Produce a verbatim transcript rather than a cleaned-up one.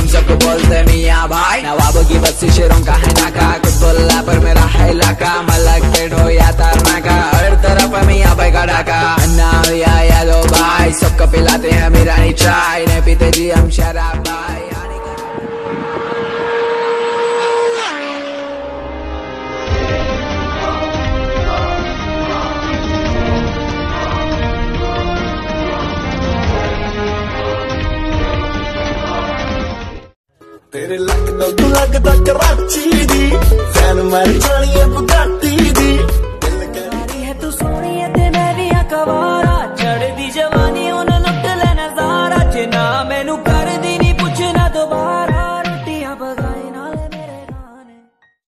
सबको बोलते मियाँ भाई। नवाबों की बस्ती शेरों का है नाका, कुतुल्ला पर मेरा है इलाका, मलक पेट हो या तारनाका, हर तरफ मियाँ भाई का डाका। अन्ना या यादो भाई सबको पिलाते हैं मीरानी चाय, नहीं पीते जी हम शराब भाई। तेरे लगदा तू लगदा कराची दी, फैन मार जानी है बुगाटी